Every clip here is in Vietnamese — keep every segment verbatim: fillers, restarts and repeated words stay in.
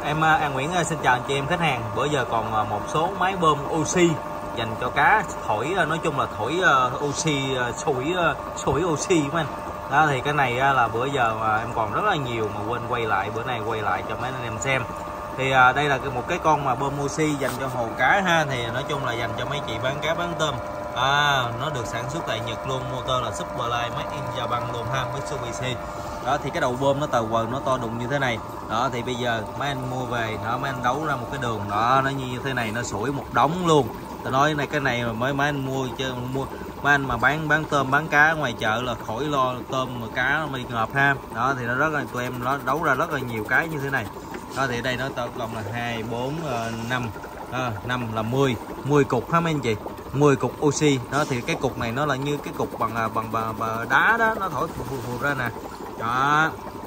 Em An Nguyễn xin chào anh chị em khách hàng. Bữa giờ còn một số máy bơm oxy dành cho cá thổi, nói chung là thổi oxy, sủi sủi oxy của anh. Đó thì cái này là bữa giờ mà em còn rất là nhiều mà quên quay lại, bữa này quay lại cho mấy anh em xem. Thì đây là một cái con mà bơm oxy dành cho hồ cá ha, thì nói chung là dành cho mấy chị bán cá bán tôm. À, nó được sản xuất tại Nhật luôn, motor là Superline made in Japan luôn ha, Mitsubishi. Đó thì cái đầu bơm nó tờ quần, nó to đùng như thế này. Đó thì bây giờ mấy anh mua về, đó mấy anh đấu ra một cái đường đó, nó như thế này, nó sủi một đống luôn. Tôi nói này, cái này mà mới mấy anh mua chứ mua mấy anh mà bán bán tôm bán cá ngoài chợ là khỏi lo tôm mà cá mới ngợp ha. Đó thì nó rất là, tụi em nó đấu ra rất là nhiều cái như thế này. Đó thì đây nó tổng cộng là hai bốn năm năm là mười mười cục ha mấy anh chị, mười cục oxy. Đó thì cái cục này nó là như cái cục bằng bằng, bằng, bằng đá đó, nó thổi phù, phù, phù ra nè. Đó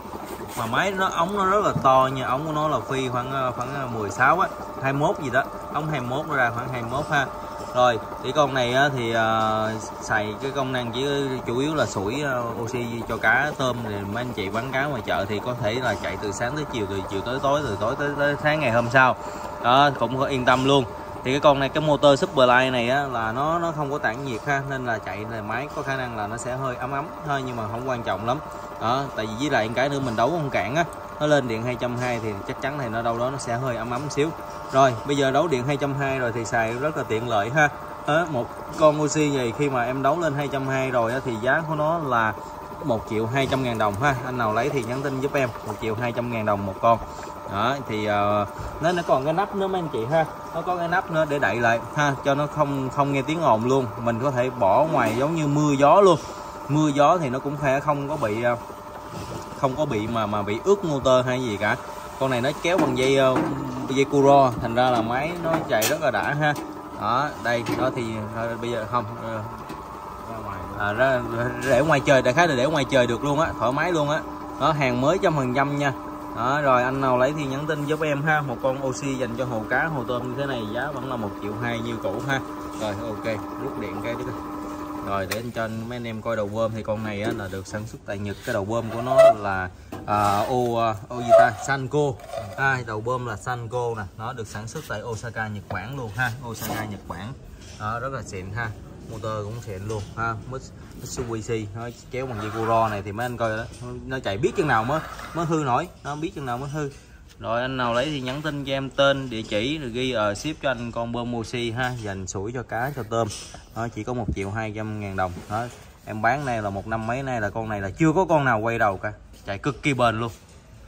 mà máy nó ống nó rất là to nha, ống của nó là phi khoảng khoảng mười sáu á, hai mốt gì đó, ống hai mốt nó ra khoảng hai mốt ha. Rồi thì con này á, thì uh, xài cái công năng chỉ chủ yếu là sủi uh, oxy cho cá tôm. Thì mấy anh chị bán cá ngoài chợ thì có thể là chạy từ sáng tới chiều, từ chiều tới tối, từ tối tới, tới sáng ngày hôm sau. Đó cũng có yên tâm luôn. Thì cái con này, cái motor Superline này á, là nó nó không có tản nhiệt ha, nên là chạy là máy có khả năng là nó sẽ hơi ấm ấm thôi, nhưng mà không quan trọng lắm. Đó tại vì với lại cái nữa mình đấu không cạn á, nó lên điện hai trăm hai mươi thì chắc chắn thì nó đâu đó nó sẽ hơi ấm ấm xíu. Rồi bây giờ đấu điện hai trăm hai mươi rồi thì xài rất là tiện lợi ha. Đó, một con oxy này khi mà em đấu lên hai trăm hai mươi rồi á, thì giá của nó là một triệu hai trăm ngàn đồng ha. Anh nào lấy thì nhắn tin giúp em, một triệu hai trăm ngàn đồng một con. Đó thì uh, nó nó còn cái nắp nữa mấy anh chị ha, nó có cái nắp nữa để đậy lại ha, cho nó không không nghe tiếng ồn luôn. Mình có thể bỏ ngoài giống như mưa gió luôn, mưa gió thì nó cũng sẽ không có bị uh, không có bị mà mà bị ướt motor hay gì cả. Con này nó kéo bằng dây uh, dây curo, thành ra là máy nó chạy rất là đã ha. Đó đây đó thì uh, bây giờ không uh, à, ra, để ngoài trời, đại khái là để ngoài trời được luôn á, thoải mái luôn á. Đó hàng mới trăm phần trăm nha. Đó, rồi anh nào lấy thì nhắn tin giúp em ha. Một con oxy dành cho hồ cá hồ tôm như thế này giá vẫn là một triệu hai như cũ ha. Rồi ok, rút điện cái đó. Rồi để anh cho mấy anh em coi đầu bơm. Thì con này á, là được sản xuất tại Nhật. Cái đầu bơm của nó là à, ô ô gì ta, Sanko. À, đầu bơm là Sanko nè, nó được sản xuất tại Osaka Nhật Bản luôn ha, Osaka Nhật Bản. Đó, rất là xịn ha, motor cũng xịn luôn ha, Mitsubishi. Nó kéo bằng dây curo này thì mấy anh coi đó, nó chạy biết chừng nào mới mới hư nổi, nó biết chừng nào mới hư. Rồi anh nào lấy thì nhắn tin cho em tên, địa chỉ, rồi ghi ở uh, ship cho anh con bơm oxy ha, dành sủi cho cá cho tôm. Nó chỉ có một triệu hai trăm ngàn đồng. Đó em bán này là một năm mấy nay là con này là chưa có con nào quay đầu cả, chạy cực kỳ bền luôn.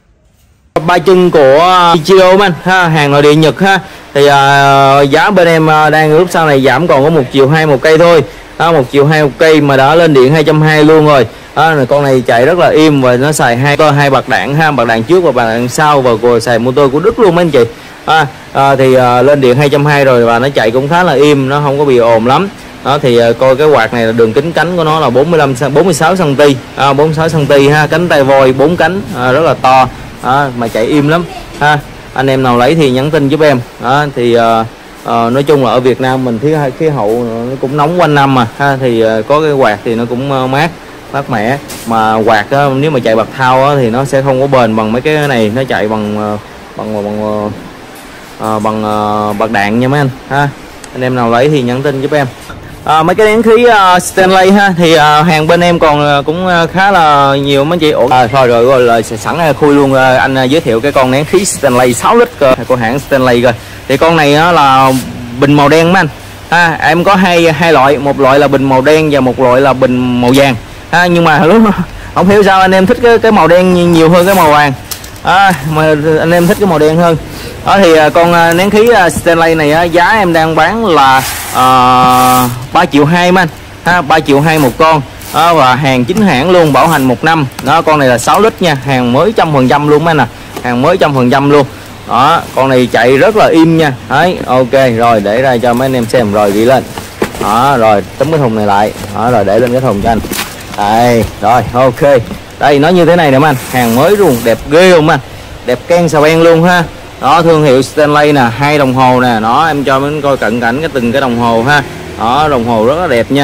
Ba chân của Ichido man ha, hàng nội địa Nhật ha. Thì uh, giá bên em uh, đang lúc sau này giảm còn có một triệu hai một cây thôi. Đó, một triệu hai một cây mà đã lên điện hai trăm hai mươi luôn rồi. Đó, con này chạy rất là im và nó xài hai hai bạc đạn ha, bạc đạn trước và bạc đạn sau, và rồi xài motor của Đức luôn mấy anh chị. À, à, thì à, lên điện hai trăm hai mươi rồi và nó chạy cũng khá là im, nó không có bị ồn lắm. Đó thì à, coi cái quạt này là đường kính cánh của nó là bốn mươi lăm bốn mươi sáu xăng ti, à, bốn mươi sáu xăng ti ha, cánh tay voi bốn cánh, à, rất là to. À, mà chạy im lắm ha. Anh em nào lấy thì nhắn tin giúp em. Đó thì à, à, nói chung là ở Việt Nam mình khí khí hậu nó cũng nóng quanh năm mà ha, thì à, có cái quạt thì nó cũng mát mát mẻ. Mà quạt á, nếu mà chạy bạc thau á, thì nó sẽ không có bền bằng mấy cái này, nó chạy bằng bằng bằng bằng, à, bằng à, bạc đạn nha mấy anh ha. Anh em nào lấy thì nhắn tin giúp em. À, mấy cái nén khí uh, Stanley ha, thì uh, hàng bên em còn uh, cũng uh, khá là nhiều mấy chị. Ủa à, thôi rồi rồi là sẵn uh, khui luôn, uh, anh uh, giới thiệu cái con nén khí Stanley sáu lít uh, của hãng Stanley rồi. Thì con này uh, là bình màu đen mấy anh ha. Em có hai hai loại, một loại là bình màu đen và một loại là bình màu vàng ha. Nhưng mà lúc không hiểu sao anh em thích cái, cái màu đen nhiều hơn cái màu vàng à, mà anh em thích cái màu đen hơn. Đó thì con nén khí Stanley này giá em đang bán là uh, ba triệu hai mấy anh ha, ba triệu hai một con. Đó, và hàng chính hãng luôn, bảo hành một năm. Đó, con này là sáu lít nha, hàng mới trăm phần trăm luôn mấy anh à, hàng mới trăm phần trăm luôn. Đó, con này chạy rất là im nha. Đấy, ok rồi để ra cho mấy anh em xem rồi ghi lên. Đó, rồi tấm cái thùng này lại. Đó, rồi để lên cái thùng cho anh. Đây, rồi ok. Đây nó như thế này nè mấy anh, hàng mới luôn, đẹp ghê không anh, đẹp ken xà beng luôn ha. Đó, thương hiệu Stanley nè, hai đồng hồ nè, nó em cho mình coi cận cảnh cái từng cái đồng hồ ha. Đó, đồng hồ rất là đẹp nha.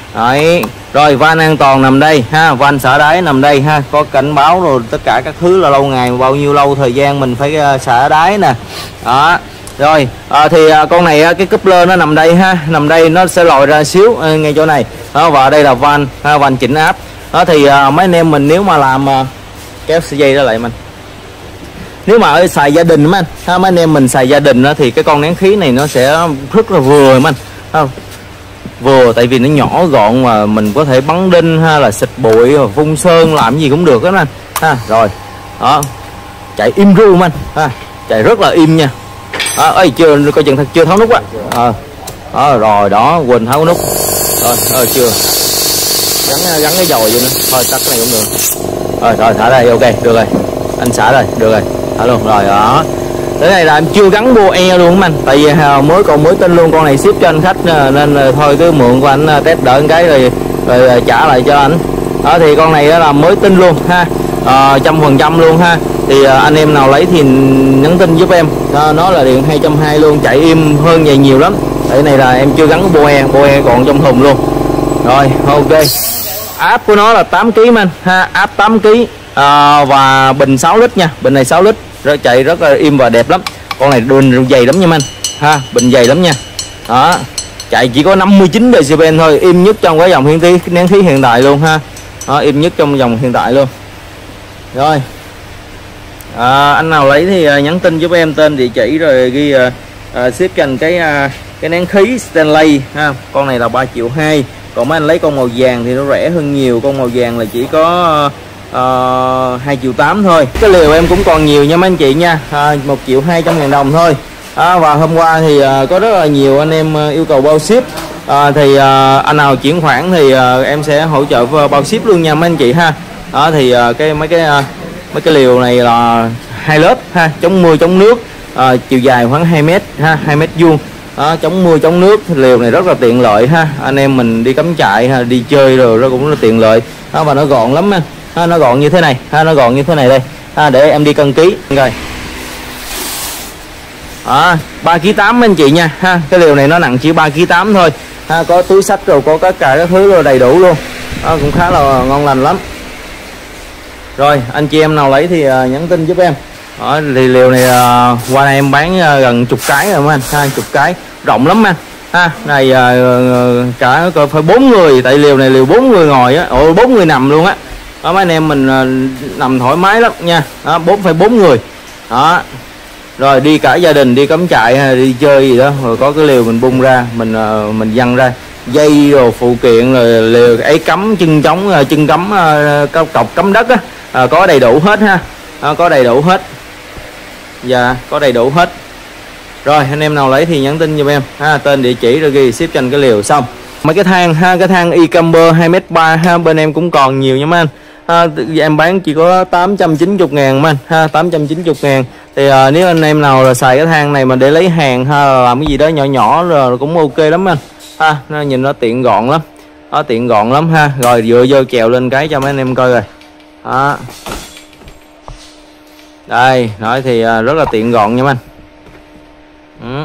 Đấy. Rồi van an toàn nằm đây ha, van xả đáy nằm đây ha, có cảnh báo rồi tất cả các thứ là lâu ngày bao nhiêu lâu thời gian mình phải uh, xả đáy nè. Đó. Rồi à, thì à, con này cái cúp lơ nó nằm đây ha, nằm đây nó sẽ lòi ra xíu à, ngay chỗ này. Đó, và đây là van ha, van chỉnh áp. Đó thì à, mấy anh em mình nếu mà làm à, kéo sợi dây ra lại mình. Nếu mà ở xài gia đình anh ha, mấy anh em mình xài gia đình đó, thì cái con nén khí này nó sẽ rất là vừa anh ha. Vừa tại vì nó nhỏ gọn mà mình có thể bắn đinh ha, là xịt bụi hoặc vung sơn làm gì cũng được đó anh ha. Rồi đó, chạy im ru anh ha, chạy rất là im nha. À, ơi chưa coi chừng thật chưa tháo nút á. À, à, rồi đó quên tháo nút rồi, à, chưa gắn gắn cái dòi vô nữa thôi, tắt cái này cũng được rồi. Rồi thả đây, ok được rồi, anh xả rồi, được rồi, thả luôn rồi. Đó cái này là em chưa gắn bô e luôn anh, tại vì mới còn mới tin luôn, con này ship cho anh khách nên thôi cứ mượn của anh test đợi cái rồi rồi trả lại cho anh. Đó thì con này là mới tin luôn ha, trăm phần trăm luôn ha. Thì à, anh em nào lấy thì nhắn tin giúp em. À, nó là điện hai trăm hai mươi luôn, chạy im hơn vậy nhiều lắm. Cái này là em chưa gắn boe, boe còn trong thùng luôn. Rồi ok. Áp của nó là tám ki lô gam anh ha, áp tám ki lô gam à, và bình sáu lít nha, bình này sáu lít, rồi chạy rất là im và đẹp lắm. Con này bình dày lắm nha anh ha, bình dày lắm nha. Đó, chạy chỉ có năm mươi chín decibel thôi, im nhất trong cái dòng hiển khí nén khí hiện tại luôn ha. Đó, im nhất trong dòng hiện tại luôn. Rồi. À, anh nào lấy thì uh, nhắn tin giúp em tên địa chỉ rồi ghi uh, uh, ship cho anh cái uh, cái nén khí Stanley ha. Con này là ba triệu hai, còn mấy anh lấy con màu vàng thì nó rẻ hơn nhiều, con màu vàng là chỉ có uh, hai triệu tám thôi. Cái liều em cũng còn nhiều nha mấy anh chị nha, uh, một triệu hai trăm ngàn đồng thôi. À, và hôm qua thì uh, có rất là nhiều anh em uh, yêu cầu bao ship. À, thì uh, anh nào chuyển khoản thì uh, em sẽ hỗ trợ bao ship luôn nha mấy anh chị ha. Đó thì uh, cái mấy cái uh, mấy cái liều này là hai lớp ha, chống mưa chống nước, à, chiều dài khoảng hai mét ha, hai mét vuông, à, chống mưa chống nước. Liều này rất là tiện lợi ha, anh em mình đi cắm trại ha, đi chơi rồi nó cũng là tiện lợi. À, và nó gọn lắm ha. À, nó gọn như thế này ha, nó gọn như thế này đây ha, để em đi cân ký rồi. À, ba ki lô gam tám anh chị nha ha, cái liều này nó nặng chỉ ba ki lô gam tám thôi ha, có túi xách rồi có tất cả các thứ rồi đầy đủ luôn. À, cũng khá là ngon lành lắm. Rồi anh chị em nào lấy thì uh, nhắn tin giúp em. Đó, thì liều này uh, qua đây em bán uh, gần chục cái rồi mấy anh ha, chục cái rộng lắm anh ha. Này uh, cả phải bốn người, tại liều này liều bốn người ngồi á, ồ bốn người nằm luôn á. Đó, mấy anh em mình uh, nằm thoải mái lắm nha. Đó, bốn phải bốn người. Đó. Rồi đi cả gia đình đi cắm trại hay đi chơi gì đó, rồi có cái liều mình bung ra, mình uh, mình văng ra dây rồi phụ kiện rồi liều ấy cắm chân trống, chân cắm uh, cọc cắm đất á. À, có đầy đủ hết ha, à, có đầy đủ hết, dạ có đầy đủ hết. Rồi anh em nào lấy thì nhắn tin giùm em ha, tên địa chỉ rồi ghi ship cho anh cái liều xong. Mấy cái thang ha, cái thang iCamber hai mét ba ha, bên em cũng còn nhiều nha mấy anh ha, em bán chỉ có tám trăm chín mươi ngàn mấy anh ha, tám trăm chín mươi ngàn. Thì à, nếu anh em nào là xài cái thang này mà để lấy hàng ha, làm cái gì đó nhỏ nhỏ rồi cũng ok lắm anh ha, nó nhìn nó tiện gọn lắm, nó tiện gọn lắm ha. Rồi dựa vô chèo lên cái cho mấy anh em coi rồi. Đó. Đây nói thì rất là tiện gọn nha anh. Ừ.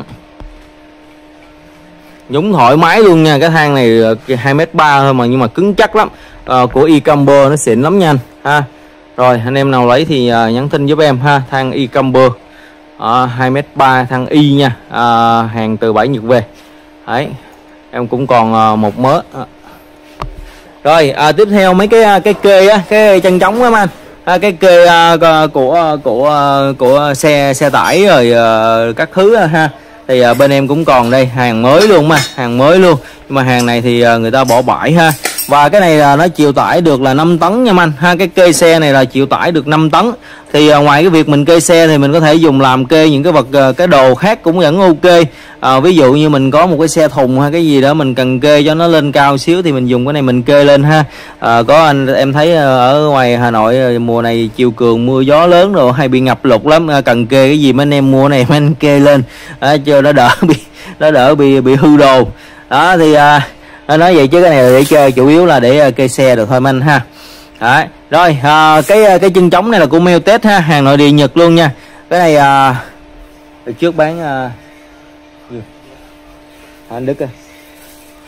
Nhúng thoải mái luôn nha, cái thang này hai mét ba thôi mà nhưng mà cứng chắc lắm, à, của iCamber nó xịn lắm nha anh ha. Rồi anh em nào lấy thì uh, nhắn tin giúp em ha, thang iCamber uh, hai mét ba thang y nha, uh, hàng từ bãi Nhật về. Đấy em cũng còn uh, một mớ. uh. Rồi à, tiếp theo mấy cái cái kê á, cái chân trống á anh, à, cái kê à, của của của xe xe tải rồi à, các thứ á, ha. Thì à, bên em cũng còn đây, hàng mới luôn mà, hàng mới luôn. Nhưng mà hàng này thì à, người ta bỏ bãi ha. Và cái này là nó chịu tải được là năm tấn nha anh ha, cái kê xe này là chịu tải được năm tấn. Thì à, ngoài cái việc mình kê xe thì mình có thể dùng làm kê những cái vật à, cái đồ khác cũng vẫn ok. À, ví dụ như mình có một cái xe thùng hay cái gì đó mình cần kê cho nó lên cao xíu thì mình dùng cái này mình kê lên ha. À, có anh em thấy ở ngoài Hà Nội mùa này chiều cường mưa gió lớn rồi hay bị ngập lụt lắm, à, cần kê cái gì mấy anh em mua này mấy anh kê lên à, cho nó đỡ bị nó đỡ bị bị hư đồ. Đó thì à, nói vậy chứ cái này là để chơi, chủ yếu là để kê xe được thôi anh ha. Đấy. Rồi à, cái cái chân trống này là của Meltech ha, hàng nội địa Nhật luôn nha. Cái này à, trước bán à, anh Đức ơi.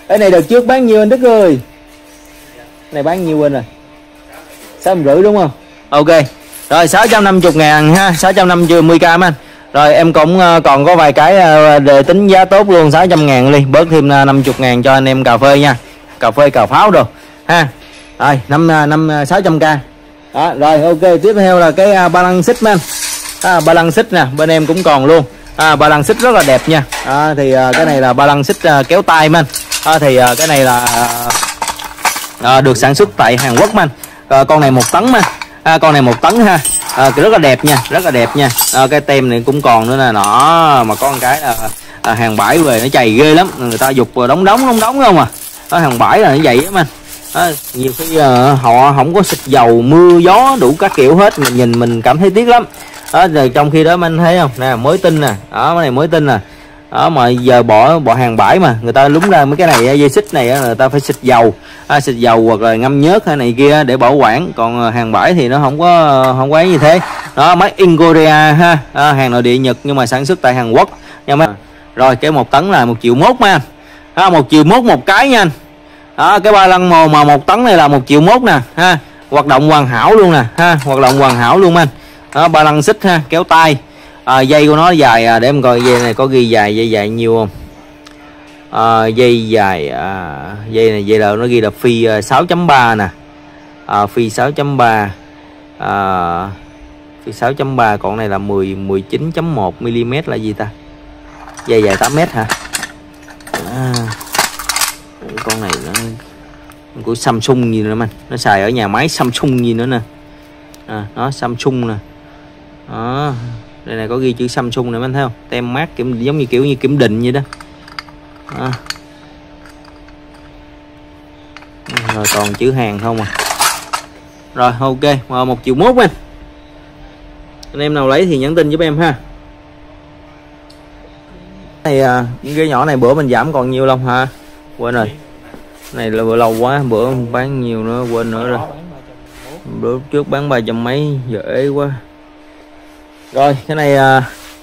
Cái này đợt trước bán nhiêu anh Đức ơi? Cái này bán nhiêu anh rồi? sáu trăm rưỡi đúng không? Ok. Rồi sáu trăm năm mươi ngàn ha, sáu trăm năm mươi k anh. Rồi em cũng còn có vài cái để tính giá tốt luôn, sáu trăm ngàn đi, bớt thêm năm mươi ngàn cho anh em cà phê nha. Cà phê cà pháo rồi ha. Rồi năm năm sáu trăm k. Đó, rồi ok, tiếp theo là cái ba lăng xích anh. À, ba lăng xích nè, bên em cũng còn luôn. À, ba lăng xích rất là đẹp nha. À, thì à, cái này là ba lăng xích à, kéo tay anh. À, thì à, cái này là à, được sản xuất tại Hàn Quốc anh. À, con này một tấn anh. À, con này một tấn ha. À, rất là đẹp nha, rất là đẹp nha. À, cái tem này cũng còn nữa nè, nó mà có một cái là à, hàng bãi về nó chày ghê lắm, người ta dục đóng đóng đóng đóng không à. Nó hàng bãi là nó vậy á anh. À, nhiều khi à, họ không có xịt dầu mưa gió đủ các kiểu hết, mình nhìn mình cảm thấy tiếc lắm. Đó, rồi trong khi đó anh thấy không nè, mới tinh nè, đó cái này mới tinh nè. Đó mà giờ bỏ bỏ hàng bãi mà người ta lúng ra mấy cái này dây xích này người ta phải xịt dầu, à, xịt dầu hoặc là ngâm nhớt hay này kia để bảo quản, còn hàng bãi thì nó không có không có ấy như thế. Đó, máy in Korea ha, à, hàng nội địa Nhật nhưng mà sản xuất tại Hàn Quốc nha mấy. Rồi cái một tấn là một triệu mốt nha, à, một triệu mốt một cái nha. Đó, cái ba lăng màu mà một tấn này là một triệu mốt nè ha, hoạt động hoàn hảo luôn nè ha, hoạt động hoàn hảo luôn anh. Đó, ba lăng xích ha, kéo tay. À, dây của nó dài à, để em coi dây này có ghi dài dây dài nhiêu không. À, dây dài à, dây này dây là nó ghi là phi à, sáu chấm ba nè, à, phi sáu chấm ba, à, phi sáu chấm ba, còn này là mười mười chín chấm một mi-li-mét là gì ta, dây dài tám mét hả. À, con này nó của Samsung gì nữa anh, nó xài ở nhà máy Samsung gì nữa nè. À, nó Samsung nè. Đó, đây này có ghi chữ Samsung này anh thấy không, tem mát kiểm giống như kiểu như kiểm định vậy đó. Đó. Rồi còn chữ hàng không à. Rồi ok, một triệu mốt anh. Anh em nào lấy thì nhắn tin giúp em ha. Này cái nhỏ này bữa mình giảm còn nhiêu không hả? Quên rồi. Này là bữa lâu quá, bữa bán nhiều nữa quên nữa rồi. Bữa trước bán ba trăm mấy giờ ế quá. Rồi cái này à,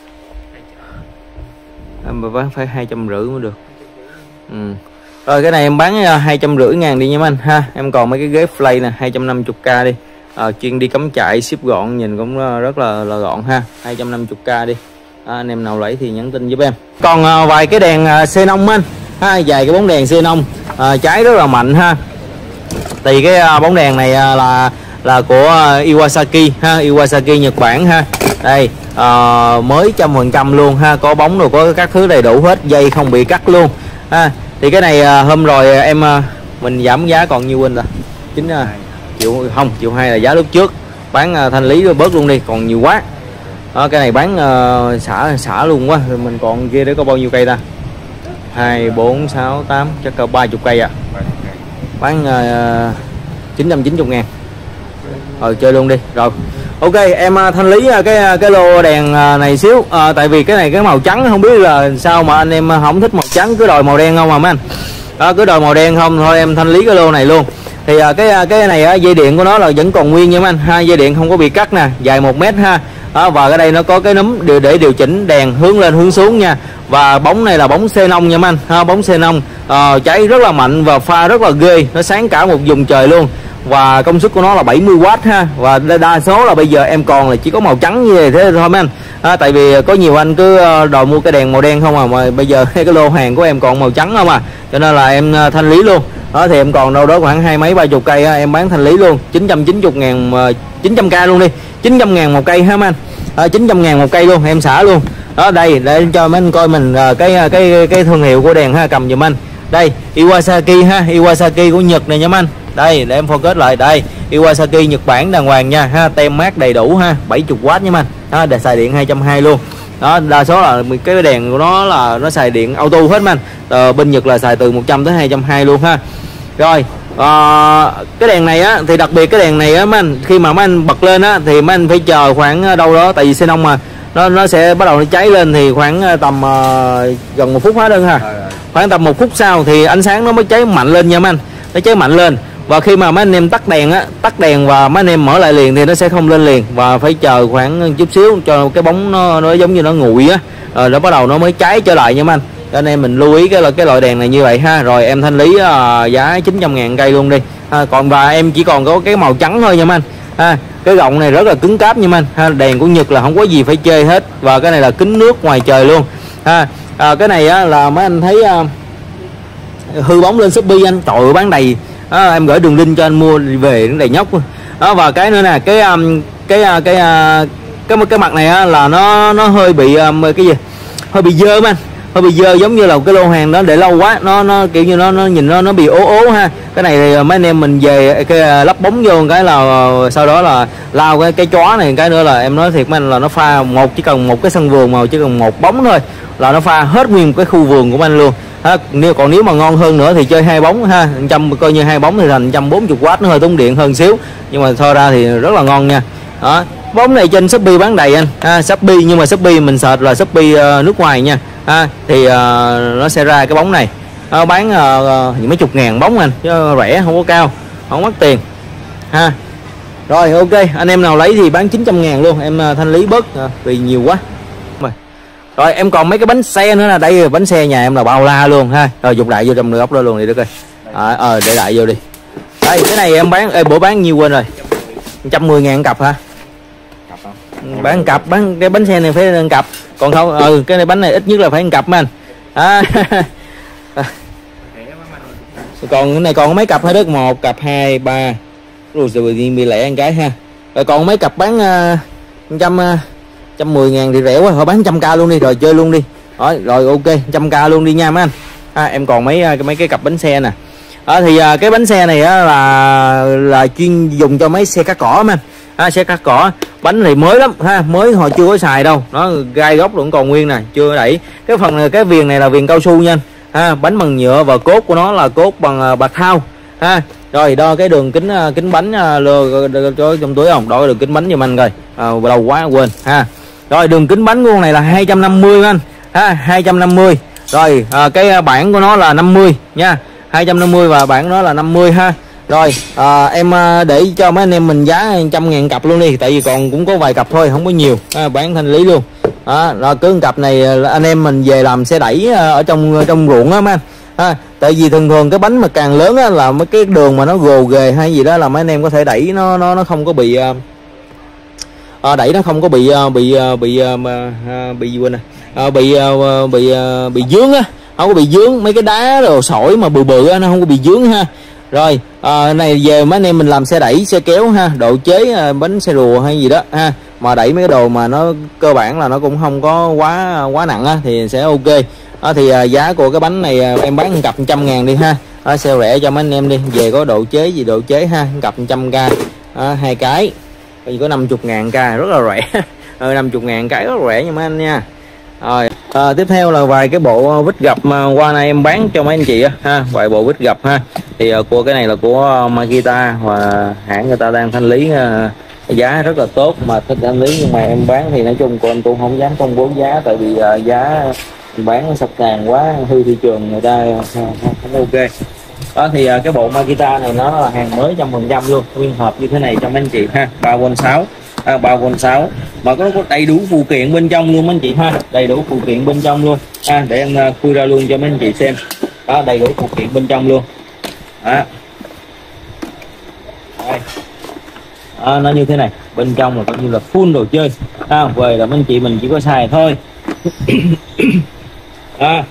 em bán phải hai trăm rưỡi mới được. Ừ. Rồi cái này em bán hai trăm rưỡi ngàn đi nha anh ha. Em còn mấy cái ghế play nè, hai trăm năm mươi k đi. À, chuyên đi cắm trại ship gọn, nhìn cũng rất là là gọn ha, hai trăm năm mươi k đi. À, anh em nào lấy thì nhắn tin giúp em. Còn à, vài cái đèn à, xenon anh ha, vài cái bóng đèn xenon à, cháy rất là mạnh ha. Thì cái à, bóng đèn này à, là là của à, Iwasaki ha, Iwasaki Nhật Bản ha. Đây à, mới trăm phần trăm luôn ha, có bóng rồi có các thứ đầy đủ hết, dây không bị cắt luôn ha. Thì cái này à, hôm rồi em à, mình giảm giá còn nhiêu anh là chín à, triệu không triệu hai là giá lúc trước bán à, thanh lý rồi bớt luôn đi, còn nhiều quá. Đó, cái này bán uh, xả xả luôn quá. Rồi mình còn kia để có bao nhiêu cây ta, hai bốn sáu tám chắc cỡ ba mươi cây à, bán uh, chín trăm chín mươi ngàn. Rồi chơi luôn đi. Rồi ok em uh, thanh lý uh, cái cái lô đèn uh, này xíu, uh, tại vì cái này cái màu trắng không biết là sao mà anh em không thích màu trắng, cứ đòi màu đen không mà mấy anh. Đó, cứ đòi màu đen không thôi em thanh lý cái lô này luôn. Thì uh, cái cái này uh, dây điện của nó là vẫn còn nguyên nha mấy anh, hai dây điện không có bị cắt nè, dài một mét ha. Đó, và cái đây nó có cái núm để, để điều chỉnh đèn hướng lên hướng xuống nha. Và bóng này là bóng xenon nha anh ha, bóng xenon à, cháy rất là mạnh và pha rất là ghê, nó sáng cả một vùng trời luôn. Và công suất của nó là bảy mươi oát ha. Và đa số là bây giờ em còn là chỉ có màu trắng như thế thôi mấy anh à, tại vì có nhiều anh cứ đòi mua cái đèn màu đen không à, mà bây giờ cái lô hàng của em còn màu trắng không à, cho nên là em thanh lý luôn. Đó thì em còn đâu đó khoảng hai mấy ba chục cây á, em bán thanh lý luôn chín trăm chín mươi ngàn, chín trăm k luôn đi, chín trăm ngàn một cây ha mấy anh. À, chín trăm ngàn một cây luôn, em xả luôn. Đó đây để cho mấy anh coi mình cái cái cái thương hiệu của đèn ha, cầm giùm anh. Đây Iwasaki ha, Iwasaki của Nhật này nha mấy anh. Đây để em focus lại, đây Iwasaki Nhật Bản đàng hoàng nha ha, tem mát đầy đủ ha, bảy mươi oát nha mấy anh. Đó để xài điện hai trăm hai mươi luôn. Đó đa số là cái đèn của nó là nó xài điện auto hết mấy anh. Ờ, bên Nhật là xài từ một trăm tới hai trăm hai mươi luôn ha. Rồi à, cái đèn này á thì đặc biệt cái đèn này á mấy anh, khi mà mấy anh bật lên á thì mấy anh phải chờ khoảng đâu đó, tại vì xenon mà nó nó sẽ bắt đầu nó cháy lên thì khoảng tầm uh, gần một phút hết đơn ha, khoảng tầm một phút sau thì ánh sáng nó mới cháy mạnh lên nha mấy anh, nó cháy mạnh lên. Và khi mà mấy anh em tắt đèn á, tắt đèn và mấy anh em mở lại liền thì nó sẽ không lên liền, và phải chờ khoảng chút xíu cho cái bóng nó, nó giống như nó nguội á, rồi nó bắt đầu nó mới cháy trở lại nha mấy anh. anh em mình lưu ý cái cái loại đèn này như vậy ha. Rồi em thanh lý uh, giá chín trăm ngàn cây luôn đi ha. Còn và em chỉ còn có cái màu trắng thôi nha anh ha. Cái gọng này rất là cứng cáp nha anh ha. Đèn của Nhật là không có gì phải chê hết. Và cái này là kính nước ngoài trời luôn ha. À, cái này á, là mấy anh thấy uh, hư bóng lên Shopee anh, trời ơi bán đầy à, em gửi đường link cho anh mua về nó đầy nhóc đó. Và cái nữa nè, cái um, cái cái cái cái, cái mặt này á, là nó nó hơi bị um, cái gì hơi bị dơ anh, hơi bị dơ, giống như là cái lô hàng đó để lâu quá nó nó kiểu như nó nó nhìn nó nó bị ố ố ha. Cái này thì mấy anh em mình về cái lắp bóng vô cái là sau đó là lao cái cái chó này. Cái nữa là em nói thiệt mấy anh là nó pha một, chỉ cần một cái sân vườn mà chỉ cần một bóng thôi là nó pha hết nguyên cái khu vườn của anh luôn. Ha, nếu còn nếu mà ngon hơn nữa thì chơi hai bóng ha, trăm coi như hai bóng thì thành một trăm bốn mươi oát, nó hơi tốn điện hơn xíu nhưng mà thôi ra thì rất là ngon nha. Đó, bóng này trên Shopee bán đầy anh ha, Shopee nhưng mà Shopee mình search là Shopee uh, nước ngoài nha ha, thì uh, nó sẽ ra cái bóng này uh, bán uh, mấy chục ngàn bóng anh chứ rẻ, không có cao, không mất tiền ha. Rồi ok, anh em nào lấy thì bán chín trăm ngàn luôn, em uh, thanh lý bớt uh, vì nhiều quá. Rồi em còn mấy cái bánh xe nữa là đây, bánh xe nhà em là bao la luôn ha. Rồi dục đại vô trong góc đó luôn đi Đức ơi. À, ờ để đại vô đi. Đây cái này em bán ê, bữa bán nhiêu quên rồi. một trăm mười ngàn cặp hả? Cặp không? Bán cặp, bán cái bánh xe này phải lên cặp. Còn không ừ cái này bánh này ít nhất là phải cặp anh. À. Còn cái này còn mấy cặp hay Đức? Một cặp, hai, ba. Rồi rồi bị lẻ một cái ha. Rồi còn mấy cặp bán uh, một trăm uh, một trăm mười ngàn thì rẻ quá, họ bán một trăm k luôn đi rồi chơi luôn đi. Rồi, rồi ok, một trăm k luôn đi nha mấy anh. À, em còn mấy mấy cái cặp bánh xe nè. À, thì à, cái bánh xe này á, là là chuyên dùng cho mấy xe cắt cỏ mấy anh. À, xe cắt cỏ, bánh này mới lắm ha, mới hồi chưa có xài đâu. Nó gai gốc vẫn còn nguyên nè, chưa đẩy. Cái phần này, cái viền này là viền cao su nha anh. À, bánh bằng nhựa và cốt của nó là cốt bằng uh, bạc thau. Ha. Rồi đo cái đường kính uh, kính bánh uh, cho trong túi không? Đo cái đường kính bánh giùm anh coi. À, lâu quá quên ha. Rồi đường kính bánh của con này là hai trăm năm mươi anh ha, hai trăm năm mươi. Rồi à, cái bản của nó là năm mươi nha, hai trăm năm mươi và bản nó là năm mươi ha. Rồi à, em để cho mấy anh em mình giá một trăm ngàn cặp luôn đi, tại vì còn cũng có vài cặp thôi, không có nhiều à, bán thanh lý luôn. À, rồi cứ cặp này anh em mình về làm xe đẩy ở trong trong ruộng á mấy anh. À, tại vì thường thường cái bánh mà càng lớn á, là mấy cái đường mà nó gồ ghề hay gì đó là mấy anh em có thể đẩy nó nó nó không có bị à, đẩy nó không có bị bị bị bị bị gì quên nè à, bị bị bị dướng á, không có bị dướng mấy cái đá rồi sỏi mà bự bự á, nó không có bị dướng ha. Rồi à, này về mấy anh em mình làm xe đẩy xe kéo ha, độ chế bánh xe rùa hay gì đó ha, mà đẩy mấy cái đồ mà nó cơ bản là nó cũng không có quá quá nặng á thì sẽ ok. À, thì à, giá của cái bánh này à, em bán một cặp một trăm ngàn đi ha, à, sale rẻ cho mấy anh em đi, về có độ chế gì độ chế ha, cặp một trăm k à, hai cái thì có năm mươi ngàn k, rất là rẻ. Ừ, năm mươi ngàn cái rất là rẻ nha mấy anh nha. Rồi à, tiếp theo là vài cái bộ vít gập mà qua nay em bán cho mấy anh chị á ha, vài bộ vít gập ha. Thì uh, của cái này là của Makita và hãng người ta đang thanh lý uh, giá rất là tốt mà thích thanh lý, nhưng mà em bán thì nói chung của em cũng không dám công bố giá, tại vì uh, giá bán nó sập sàn quá, hư thị trường người ta uh, không ok. Đó thì uh, cái bộ Makita này nó là hàng mới trăm phần trăm luôn, nguyên hộp như thế này cho mấy anh chị ha, ba vôn sáu. À, ba vôn sáu mà có, có đầy đủ phụ kiện bên trong luôn mấy anh chị ha, đầy đủ phụ kiện bên trong luôn à, để em uh, khui ra luôn cho mấy anh chị xem. Đó, đầy đủ phụ kiện bên trong luôn. Đó. Đây. À, nó như thế này, bên trong là coi như là full đồ chơi à, về là mấy anh chị mình chỉ có xài thôi. À.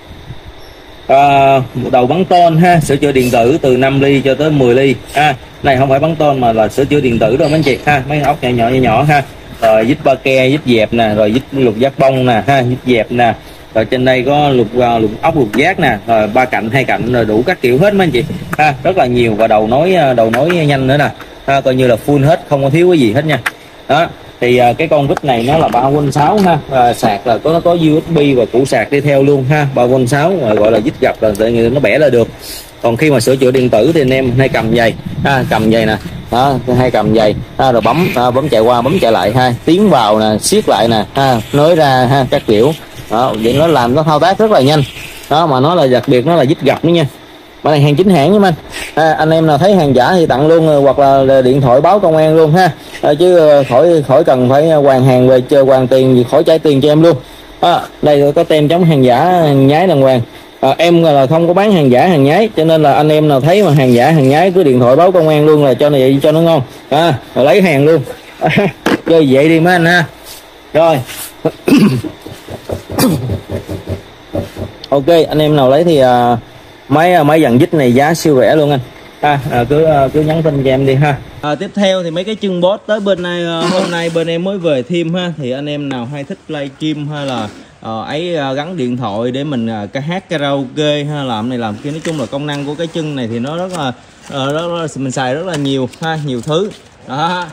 À, đầu bắn tôn ha, sửa chữa điện tử từ năm ly cho tới mười ly ha. Này không phải bắn tôn mà là sửa chữa điện tử đâu mấy anh chị ha, mấy ốc nhỏ nhỏ nhỏ nhỏ ha. Rồi dít ba ke, dít dẹp nè, rồi dít lục giác bông nè ha, dít dẹp nè. Rồi trên đây có lục lục ốc lục giác nè, rồi ba cạnh hai cạnh rồi đủ các kiểu hết mấy anh chị ha, rất là nhiều. Và đầu nối đầu nối nhanh nữa nè ha, coi như là full hết, không có thiếu cái gì hết nha. Đó thì à, cái con vít này nó là ba vôn sáu ha, à, sạc là có nó có u ét bê và củ sạc đi theo luôn ha, ba vôn sáu mà gọi là vít gập là tự nhiên nó bẻ ra được. Còn khi mà sửa chữa điện tử thì anh em hay cầm giày ha, cầm giày nè đó, hay cầm giày ha, rồi bấm ha, bấm chạy qua bấm chạy lại ha, tiến vào nè, siết lại nè ha, nới ra ha, các kiểu đó, vậy nó làm nó thao tác rất là nhanh đó, mà nó là đặc biệt nó là vít gập nữa nha. Cái này hàng chính hãng nha anh. À, anh em nào thấy hàng giả thì tặng luôn, hoặc là điện thoại báo công an luôn ha, à, chứ khỏi khỏi cần phải hoàn hàng về chơi hoàn tiền gì, khỏi trả tiền cho em luôn. À, đây có tem chống hàng giả hàng nhái đàng hoàng. À, em là không có bán hàng giả hàng nhái, cho nên là anh em nào thấy mà hàng giả hàng nhái cứ điện thoại báo công an luôn, là cho này cho nó ngon. À, lấy hàng luôn. À, chơi vậy đi mấy anh ha. Rồi. Ok, anh em nào lấy thì à, máy máy dàn dít này giá siêu rẻ luôn anh. À, à, cứ cứ nhắn tin cho em đi ha. À, tiếp theo thì mấy cái chân boss tới bên này, hôm nay bên em mới về thêm ha, thì anh em nào hay thích livestream hay là uh, ấy uh, gắn điện thoại để mình uh, ca hát karaoke hay làm này làm kia, nói chung là công năng của cái chân này thì nó rất là, uh, rất là mình xài rất là nhiều ha, nhiều thứ đó.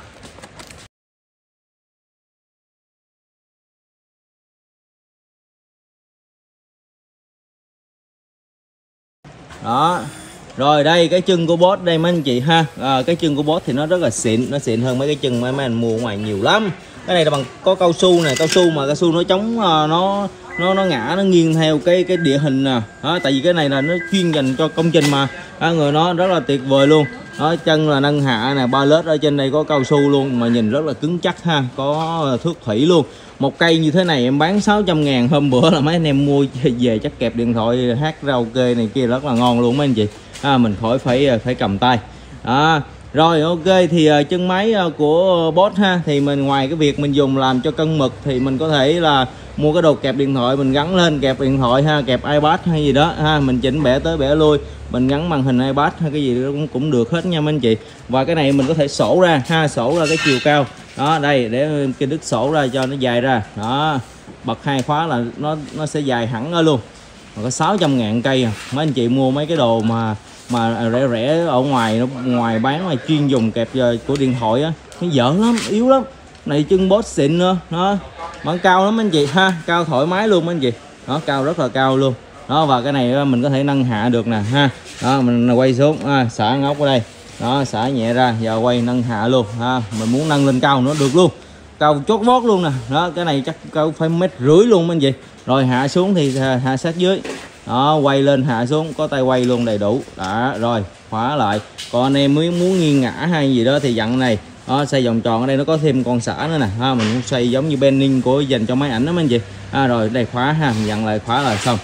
Đó. Rồi đây cái chân của boss đây mấy anh chị ha. À, cái chân của boss thì nó rất là xịn, nó xịn hơn mấy cái chân mấy mấy anh mua ở ngoài nhiều lắm. Cái này là bằng có cao su này, cao su mà cao su nó chống nó nó nó ngã nó nghiêng theo cái cái địa hình nè. Đó, tại vì cái này là nó chuyên dành cho công trình mà. Đó, người nó rất là tuyệt vời luôn. Đó, chân là nâng hạ nè, ba lết ở trên đây có cao su luôn mà nhìn rất là cứng chắc ha, có thước thủy luôn. Một cây như thế này em bán sáu trăm ngàn, hôm bữa là mấy anh em mua về chắc kẹp điện thoại hát karaoke này kia rất là ngon luôn mấy anh chị. À, mình khỏi phải phải cầm tay. À, rồi ok thì uh, chân máy uh, của boss ha, thì mình ngoài cái việc mình dùng làm cho cân mực thì mình có thể là mua cái đồ kẹp điện thoại mình gắn lên, kẹp điện thoại ha, kẹp iPad hay gì đó ha, mình chỉnh bẻ tới bẻ lui, mình gắn màn hình iPad hay cái gì cũng cũng được hết nha mấy anh chị. Và cái này mình có thể sổ ra ha, sổ ra cái chiều cao. Đó, đây để cái đứt sổ ra cho nó dài ra. Đó, bật hai khóa là nó nó sẽ dài hẳn ra luôn. Mà có sáu trăm ngàn cây à. Mấy anh chị mua mấy cái đồ mà mà rẻ rẻ ở ngoài nó ngoài bán mà chuyên dùng kẹp của điện thoại á, nó dở lắm, yếu lắm. Này chân boss xịn nữa. Đó, bản cao lắm anh chị ha, cao thoải mái luôn anh chị. Đó, cao rất là cao luôn. Đó, và cái này mình có thể nâng hạ được nè ha. Đó, mình quay xuống à, xả ngóc ở đây. Đó, xả nhẹ ra, giờ quay nâng hạ luôn ha. Mình muốn nâng lên cao nữa được luôn, cao chốt vót luôn nè. Đó, cái này chắc cao phải mét rưỡi luôn anh chị. Rồi hạ xuống thì hạ sát dưới. Đó, quay lên hạ xuống có tay quay luôn đầy đủ. Đó, rồi khóa lại. Còn anh em muốn muốn nghiêng ngã hay gì đó thì dặn này. Đó, xoay vòng tròn ở đây nó có thêm con xả nữa nè ha, mình cũng xoay giống như bending của dành cho máy ảnh đó mấy anh chị. À, rồi đây khóa ha, mình dặn lại khóa là xong.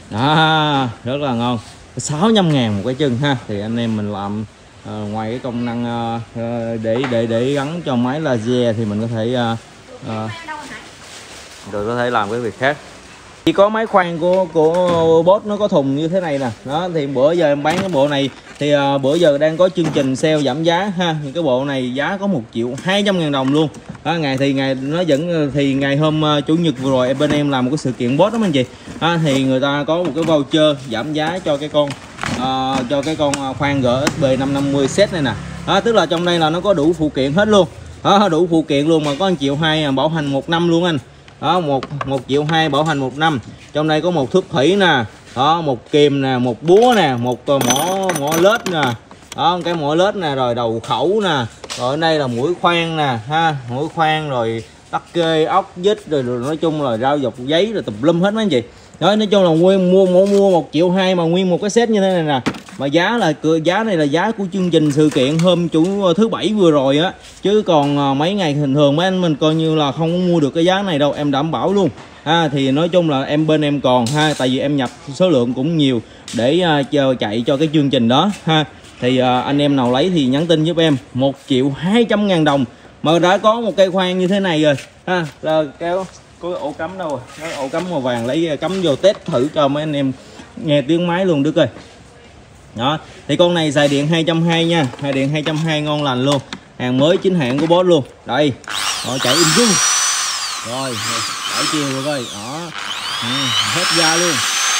Đó, rất là ngon. sáu trăm ngàn một cái chân ha, thì anh em mình làm à, ngoài cái công năng à, để để để gắn cho máy laser thì mình có thể à, à, rồi có thể làm cái việc khác. Chỉ có máy khoan của của boss nó có thùng như thế này nè. Đó, thì bữa giờ em bán cái bộ này thì uh, bữa giờ đang có chương trình sale giảm giá ha, thì cái bộ này giá có một triệu hai trăm ngàn đồng luôn. Đó, ngày thì ngày nó vẫn thì ngày hôm uh, chủ nhật vừa rồi bên em làm một cái sự kiện boss đó anh chị. Đó, thì người ta có một cái voucher giảm giá cho cái con uh, cho cái con khoan G X B năm năm mươi set này nè. Đó, tức là trong đây là nó có đủ phụ kiện hết luôn. Đó, đủ phụ kiện luôn mà có một triệu hai bảo hành một năm luôn anh. Đó, một một triệu hai bảo hành một năm. Trong đây có một thước thủy nè, đó, một kìm nè, một búa nè, một mỏ mỏ lết nè, đó, cái mỏ lết nè, rồi đầu khẩu nè, rồi ở đây là mũi khoan nè ha, mũi khoan rồi tắc kê ốc vít rồi, rồi nói chung là rau dọc giấy rồi tùm lum hết mấy anh chị. Đó, nói chung là nguyên mua mua mua một triệu hai mà nguyên một cái set như thế này nè. Mà giá là giá này là giá của chương trình sự kiện hôm chủ thứ bảy vừa rồi á, chứ còn mấy ngày bình thường mấy anh mình coi như là không có mua được cái giá này đâu, em đảm bảo luôn ha. Thì nói chung là em bên em còn ha, tại vì em nhập số lượng cũng nhiều để uh, chạy cho cái chương trình đó ha. Thì uh, anh em nào lấy thì nhắn tin giúp em một triệu hai trăm ngàn đồng mà đã có một cây khoan như thế này rồi ha. Là kéo có ổ cắm đâu rồi, cái ổ cắm màu vàng lấy cắm vô test thử cho mấy anh em nghe tiếng máy luôn Đức ơi. Đó, thì con này xài điện hai trăm hai mươi nha, xài điện hai trăm hai mươi ngon lành luôn, hàng mới chính hãng của boss luôn. Đây, đó, chạy im chung rồi, đảo chiều rồi coi, đó, ừ, hết da luôn.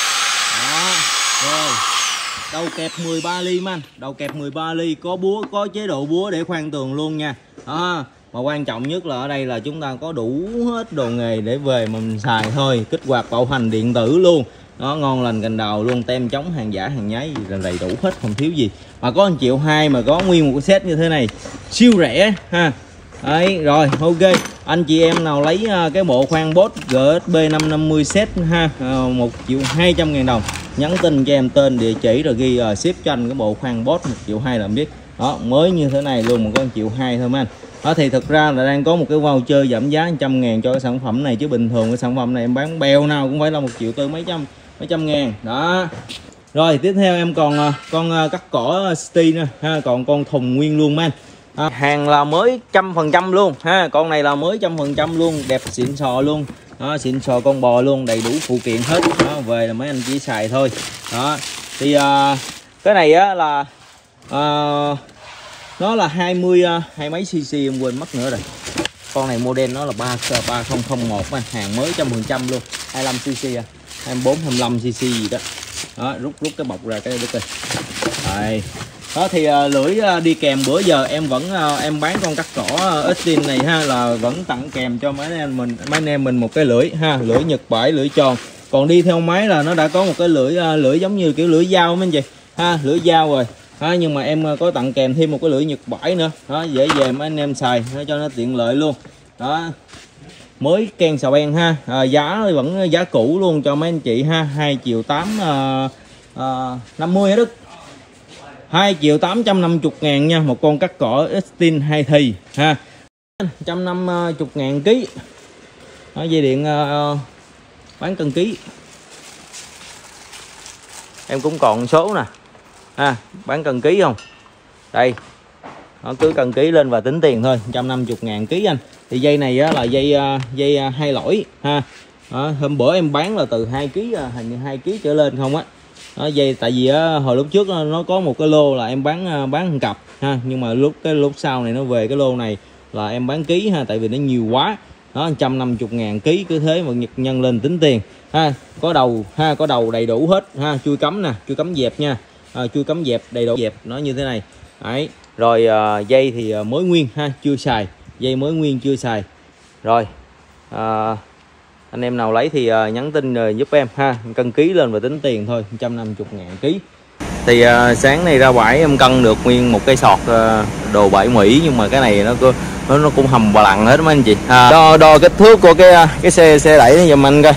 Đó, rồi đầu kẹp mười ba ly man, đầu kẹp mười ba ly, có búa, có chế độ búa để khoan tường luôn nha. Đó, mà quan trọng nhất là ở đây là chúng ta có đủ hết đồ nghề để về mà mình xài thôi, kích hoạt bảo hành điện tử luôn. Đó, ngon lành cành đào luôn, tem chống hàng giả hàng nhái gì là đầy đủ hết, không thiếu gì. Mà có một triệu hai mà có nguyên một cái set như thế này siêu rẻ ha. Đấy, rồi ok, anh chị em nào lấy cái bộ khoan boss G X B năm năm mươi set ha, một triệu hai trăm ngàn đồng, nhắn tin cho em tên địa chỉ rồi ghi uh, ship cho anh cái bộ khoan boss một triệu hai là em biết. Đó, mới như thế này luôn mà có một triệu hai thôi mấy anh. Đó, thì thực ra là đang có một cái voucher giảm giá một trăm ngàn cho cái sản phẩm này, chứ bình thường cái sản phẩm này em bán bèo nào cũng phải là một triệu tư mấy trăm mấy trăm ngàn đó. Rồi tiếp theo em còn con cắt cỏ Steel nè ha, còn con thùng nguyên luôn man. À, hàng là mới trăm phần trăm luôn ha, con này là mới trăm phần trăm luôn, đẹp xịn sò luôn đó, xịn sò con bò luôn, đầy đủ phụ kiện hết đó, về là mấy anh chỉ xài thôi đó. Thì uh, cái này á là uh, nó là hai mươi uh, hai mấy cc em quên mất nữa rồi. Con này model nó là ba ba không không một anh, hàng mới trăm phần trăm luôn, hai mươi lăm cc à, hai mươi bốn hai mươi lăm cc gì đó. Đó, rút rút cái bọc ra cái đứt rồi. Đây. Đó thì uh, lưỡi uh, đi kèm bữa giờ em vẫn uh, em bán con cắt cỏ uh, Steel này ha, là vẫn tặng kèm cho mấy anh em mình mấy anh em mình một cái lưỡi ha, lưỡi Nhật bãi, lưỡi tròn. Còn đi theo máy là nó đã có một cái lưỡi uh, lưỡi giống như kiểu lưỡi dao mấy anh chị ha, lưỡi dao rồi. Ha, nhưng mà em uh, có tặng kèm thêm một cái lưỡi Nhật bãi nữa. Đó, dễ dàng mấy anh em xài nó cho nó tiện lợi luôn. Đó. Mới ken xào ben ha, à, giá vẫn giá cũ luôn cho mấy anh chị ha, hai triệu tám năm mươi hả Đức, hai triệu tám trăm năm mươi ngàn nha, một con cắt cỏ Steel hai thì ha, một trăm năm mươi ngàn ký. Đó, dây điện uh, bán cân ký em cũng còn số nè ha, bán cân ký không đây. Nó cứ cân ký lên và tính tiền thôi, một trăm năm mươi ngàn ký anh. Thì dây này á, là dây dây hai lỗi ha. Đó, hôm bữa em bán là từ hai ký, hình như hai ký trở lên không á. Đó, dây tại vì á, hồi lúc trước nó có một cái lô là em bán bán một cặp ha, nhưng mà lúc cái lúc sau này nó về cái lô này là em bán ký ha, tại vì nó nhiều quá. Đó, một trăm năm mươi ngàn ký, cứ thế mà nhân lên tính tiền ha. Có đầu ha, có đầu đầy đủ hết ha, chui cắm nè, chui cắm dẹp nha, à, chui cắm dẹp đầy đủ dẹp nó như thế này. Đấy. Rồi uh, dây thì uh, mới nguyên ha, chưa xài, dây mới nguyên chưa xài. Rồi uh, anh em nào lấy thì uh, nhắn tin uh, giúp em ha, cân ký lên và tính tiền thôi, một trăm năm mươi ngàn ký. Thì uh, sáng nay ra bãi em cân được nguyên một cái sọt uh, đồ bãi Mỹ, nhưng mà cái này nó nó, nó cũng hầm bà lặng hết mấy anh chị. À, đo đo kích thước của cái cái xe xe đẩy này giùm anh coi.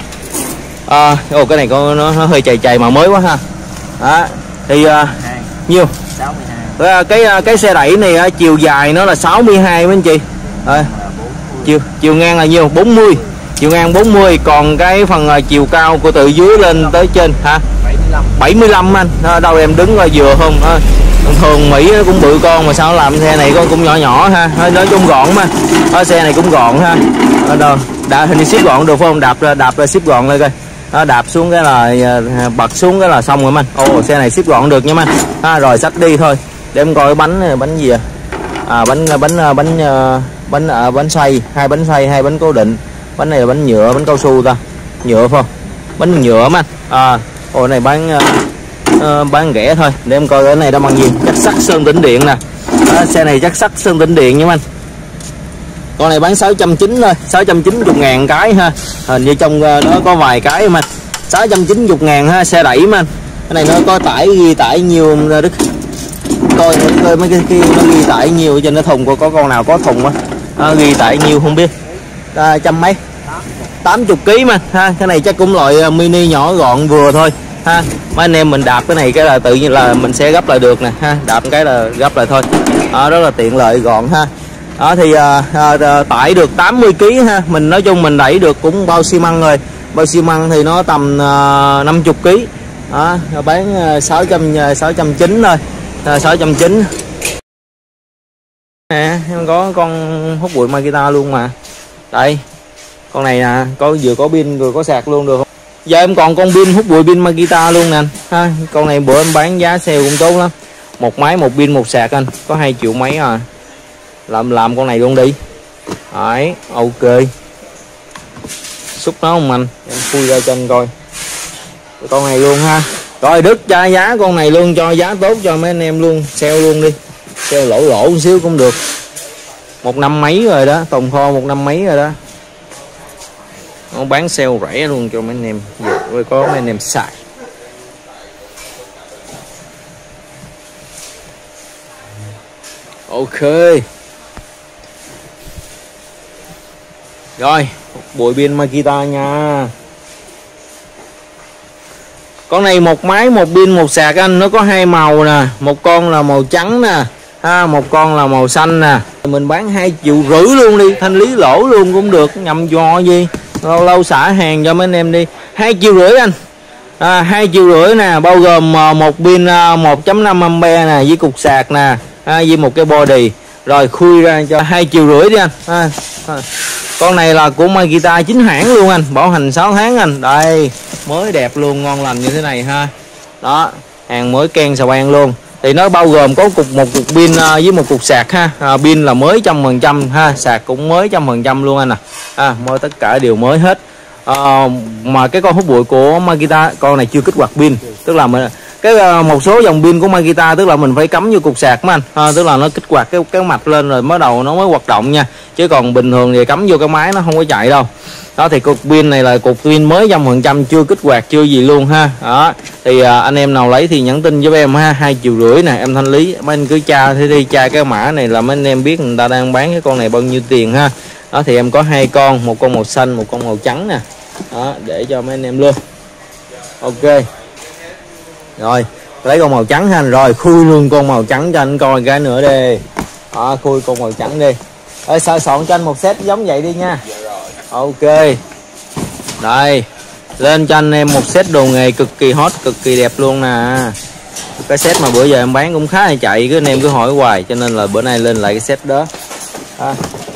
À, ồ, cái này có nó, nó hơi chày chày mà mới quá ha. Đó, thì uh, nhiêu? sáu mươi hai. Cái cái xe đẩy này chiều dài nó là sáu mươi hai mấy anh chị. À, chiều chiều ngang là nhiêu? bốn mươi. Chiều ngang bốn mươi, còn cái phần chiều cao của từ dưới lên tới trên hả? bảy mươi lăm anh. À, đâu em đứng là vừa không? À, thường Mỹ nó cũng bự con mà sao làm xe này con cũng nhỏ nhỏ ha. Nói chung gọn mà. À, xe này cũng gọn ha. À, đâu, đã hình như ship gọn được phải không? Đạp đạp là ship gọn lên coi. À, đạp xuống cái là bật xuống cái là xong rồi anh. Ồ, xe này ship gọn được nha anh. À, rồi xách đi thôi. Để em coi bánh bánh gì à? À, bánh bánh bánh bánh à, bánh xoay, hai bánh xoay, hai bánh cố định. Bánh này là bánh nhựa, bánh cao su ta, nhựa phải không? Bánh nhựa mà. À, ồ này bán uh, bán rẻ thôi. Để em coi cái này đã bằng gì? Chắc sắt sơn tĩnh điện nè. À, xe này chắc sắt sơn tĩnh điện nha anh. Con này bán sáu trăm chín mươi thôi, sáu trăm chín mươi ngàn cái ha. Hình như trong uh, nó có vài cái mà. sáu trăm chín mươi ngàn ha, xe đẩy mà. Cái này nó có tải ghi tải nhiều không Đức? Coi coi mấy cái, cái nó ghi tải nhiều trên nó thùng, có có con nào có thùng á. À, ghi tải nhiều không biết. À, trăm mấy? tám mươi ký mà ha. Cái này chắc cũng loại mini nhỏ gọn vừa thôi ha. Mấy anh em mình đạp cái này cái là tự nhiên là mình sẽ gấp lại được nè ha, đạp cái là gấp lại thôi. À, rất là tiện lợi gọn ha. Đó thì à, à, tải được tám mươi ký ha. Mình nói chung mình đẩy được cũng bao xi măng rồi. Bao xi măng thì nó tầm à, năm mươi ký. Đó, bán sáu trăm sáu trăm chín thôi. À, sáu trăm chín. Nè, em có con hút bụi Makita luôn mà. Đây. Con này nè, có vừa có pin vừa có sạc luôn được không? Giờ em còn con pin hút bụi pin Makita luôn nè ha. Con này bữa em bán giá sale cũng tốt lắm. Một máy một pin một sạc anh, có hai triệu mấy à. Làm làm con này luôn đi. Đấy, ok. Xúc nó không anh? Em khui ra cho anh coi. Con này luôn ha. Rồi Đức cho giá con này luôn, cho giá tốt cho mấy anh em luôn, sale luôn đi. Sale lỗ lỗ một xíu cũng được. Một năm mấy rồi đó, tồn kho một năm mấy rồi đó. Nó bán sale rẻ luôn cho mấy anh em, rồi có mấy anh em xài. Ok. Rồi, bụi pin Makita nha. Con này một máy một pin một sạc anh, nó có hai màu nè, một con là màu trắng nè, ha, một con là màu xanh nè, mình bán hai triệu rưỡi luôn đi, thanh lý lỗ luôn cũng được, nhầm dò gì, lâu lâu xả hàng cho mấy anh em đi. Hai triệu rưỡi anh, à, hai triệu rưỡi nè, bao gồm một pin một chấm năm ampe nè, với cục sạc nè, à, với một cái body, rồi khui ra cho hai triệu rưỡi đi anh. À, à. Con này là của Makita chính hãng luôn anh, bảo hành sáu tháng anh. Đây, mới đẹp luôn, ngon lành như thế này ha. Đó, hàng mới ken xà beng luôn. Thì nó bao gồm có cục một cục pin với một cục sạc ha. À, pin là mới trăm phần trăm ha, sạc cũng mới trăm phần trăm luôn anh à. À, mới tất cả đều mới hết. À, mà cái con hút bụi của Makita, con này chưa kích hoạt pin, tức là mình cái một số dòng pin của Makita tức là mình phải cắm vô cục sạc mà anh, à, tức là nó kích hoạt cái cái mạch lên rồi mới đầu nó mới hoạt động nha, chứ còn bình thường thì cắm vô cái máy nó không có chạy đâu. Đó thì cục pin này là cục pin mới trăm phần trăm, chưa kích hoạt chưa gì luôn ha. Đó thì à, anh em nào lấy thì nhắn tin với em ha, hai triệu rưỡi nè, em thanh lý. Mấy anh cứ tra thế đi, tra cái mã này là mấy anh em biết người ta đang bán cái con này bao nhiêu tiền ha. Đó thì em có hai con, một con màu xanh, một con màu trắng nè. Đó, để cho mấy anh em luôn. Ok. Rồi, lấy con màu trắng ha, rồi khui luôn con màu trắng cho anh coi cái nữa đi. Đó, khui con màu trắng đi. Ê, sơ soạn cho anh một set giống vậy đi nha. Ok. Đây, lên cho anh em một set đồ nghề cực kỳ hot, cực kỳ đẹp luôn nè. Cái set mà bữa giờ em bán cũng khá là chạy, cứ anh em cứ hỏi hoài, cho nên là bữa nay lên lại cái set đó. À.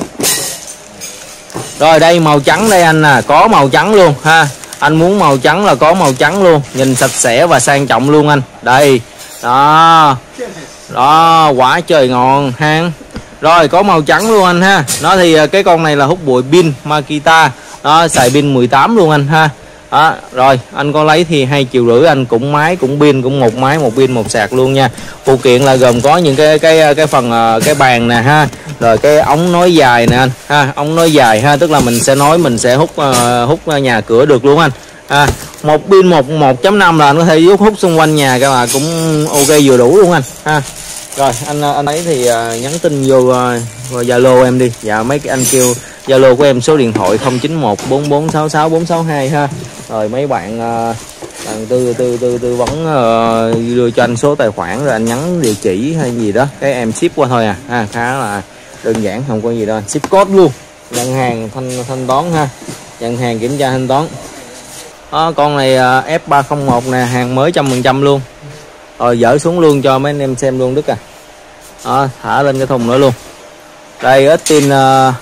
Rồi đây màu trắng đây anh nè, có màu trắng luôn ha. Anh muốn màu trắng là có màu trắng luôn, nhìn sạch sẽ và sang trọng luôn anh. Đây. Đó. Đó, quả trời ngon hang. Rồi có màu trắng luôn anh ha. Nó thì cái con này là hút bụi pin Makita. Đó, xài pin mười tám luôn anh ha. Đó, rồi anh có lấy thì hai triệu rưỡi anh, cũng máy cũng pin, cũng một máy một pin một sạc luôn nha. Phụ kiện là gồm có những cái cái cái phần cái bàn nè ha, rồi cái ống nối dài nè anh ha, ống nối dài ha, tức là mình sẽ nối mình sẽ hút uh, hút nhà cửa được luôn anh. À, một pin một một chấm năm là anh có thể hút hút xung quanh nhà các bạn, cũng ok vừa đủ luôn anh ha. Rồi anh anh ấy thì uh, nhắn tin vô Zalo uh, em đi. Dạ mấy cái anh kêu Zalo của em số điện thoại không chín một bốn bốn sáu sáu bốn sáu hai ha. Rồi mấy bạn uh, bạn tư tư tư tư vấn uh, đưa cho anh số tài khoản, rồi anh nhắn địa chỉ hay gì đó, cái em ship qua thôi à. Ha, khá là đơn giản, không có gì đâu, ship code luôn, nhận hàng thanh thanh toán ha, nhận hàng kiểm tra thanh toán. Đó, con này uh, F ba không một nè, hàng mới trăm phần trăm luôn. Rồi dỡ xuống luôn cho mấy anh em xem luôn Đức à. Đó, thả lên cái thùng nữa luôn. Đây Austin uh,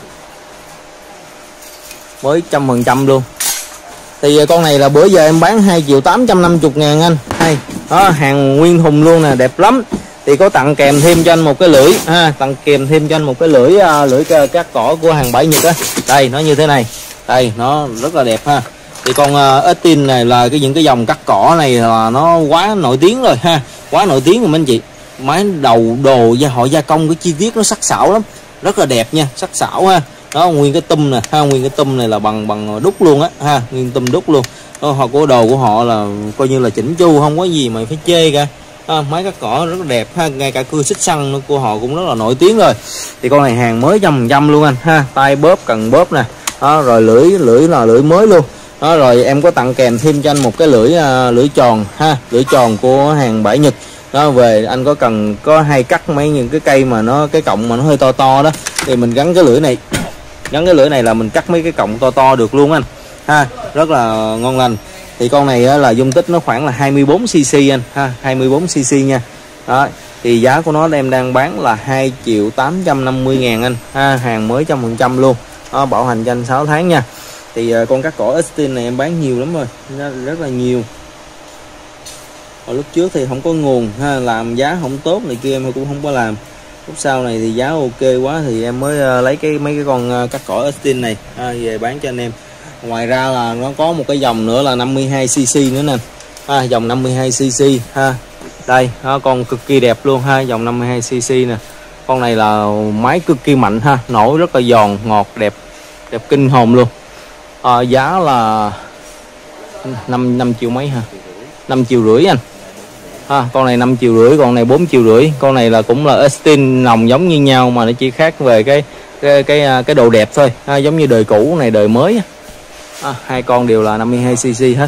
mới trăm phần trăm luôn. Thì con này là bữa giờ em bán hai triệu tám trăm năm mươi ngàn anh. Hay. Đó, hàng nguyên thùng luôn nè, đẹp lắm. Thì có tặng kèm thêm cho anh một cái lưỡi ha, tặng kèm thêm cho anh một cái lưỡi uh, lưỡi cắt cỏ của hàng Bãi Nhật á. Đây nó như thế này. Đây nó rất là đẹp ha. Thì con uh, Austin này là cái những cái dòng cắt cỏ này là nó quá nổi tiếng rồi ha, quá nổi tiếng rồi mấy anh chị. Máy đầu đồ gia họ gia công cái chi tiết nó sắc sảo lắm, rất là đẹp nha, sắc sảo ha. Đó, nguyên cái tum nè ha, nguyên cái tum này là bằng bằng đúc luôn á ha, nguyên tum đúc luôn. Đó, họ của đồ của họ là coi như là chỉnh chu, không có gì mà phải chê cả. À, máy cắt cỏ rất là đẹp ha, ngay cả cưa xích xăng của họ cũng rất là nổi tiếng rồi. Thì con này hàng mới trăm phần trăm luôn anh ha, tay bóp cần bóp nè. Đó, rồi lưỡi lưỡi là lưỡi mới luôn. Đó, rồi em có tặng kèm thêm cho anh một cái lưỡi uh, lưỡi tròn ha, lưỡi tròn của hàng Bãi Nhật. Đó, về anh có cần có hay cắt mấy những cái cây mà nó cái cọng mà nó hơi to to đó, thì mình gắn cái lưỡi này, gắn cái lưỡi này là mình cắt mấy cái cọng to to được luôn anh ha, rất là ngon lành. Thì con này á, là dung tích nó khoảng là hai mươi bốn xê xê anh ha, hai mươi bốn xê xê nha. Đó, thì giá của nó em đang bán là hai triệu tám trăm năm mươi ngàn anh ha, hàng mới trăm phần trăm luôn. Đó, bảo hành cho anh sáu tháng nha. Thì uh, con cắt cỏ Austin này em bán nhiều lắm rồi, nó rất là nhiều. Hồi lúc trước thì không có nguồn ha, làm giá không tốt này kia em cũng không có làm. Lúc sau này thì giá ok quá thì em mới uh, lấy cái mấy cái con uh, cắt cỏ Austin này ha, về bán cho anh em. Ngoài ra là nó có một cái dòng nữa là năm mươi hai xê xê nữa nè ha, dòng năm mươi hai xê xê ha. Đây ha, con cực kỳ đẹp luôn ha, dòng năm mươi hai xê xê nè. Con này là máy cực kỳ mạnh ha, nổi rất là giòn ngọt, đẹp đẹp kinh hồn luôn. À, giá là năm năm triệu mấy ha, năm triệu rưỡi anh. À, con này năm triệu rưỡi, con này bốn triệu rưỡi. Con này là cũng là Austin nòng giống như nhau mà nó chỉ khác về cái cái cái cái độ đẹp thôi. À, giống như đời cũ này đời mới. À, hai con đều là năm mươi hai xê xê hết.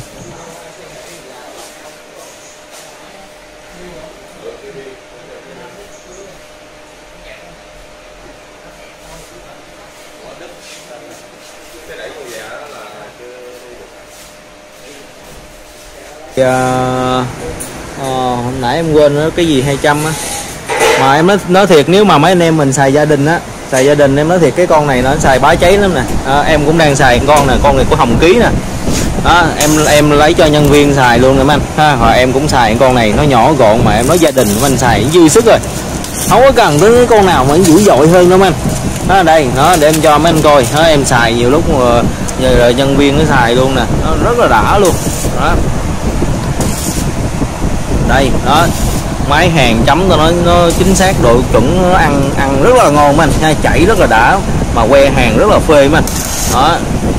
uh, uh, hồi nãy em quên nữa cái gì hai trăm á, mà em nói, nói thiệt nếu mà mấy anh em mình xài gia đình á, xài gia đình em nói thiệt cái con này nó xài bá cháy lắm nè. À, em cũng đang xài con này, con này của Hồng Ký nè. Đó, em em lấy cho nhân viên xài luôn nè mấy anh ha. Hồi em cũng xài con này, nó nhỏ gọn mà em nói gia đình của anh xài dư sức rồi, không có cần tới cái con nào mà nó dữ dội hơn đâu mấy anh. Đó, đây nó để em cho mấy anh coi. Đó, em xài nhiều lúc mà giờ nhân viên nó xài luôn nè, nó rất là đã luôn. Đó, đây đó, máy hàng chấm tôi nói nó chính xác độ chuẩn, nó ăn ăn rất là ngon mấy anh ha, chảy rất là đã mà que hàng rất là phê mấy anh. Đó,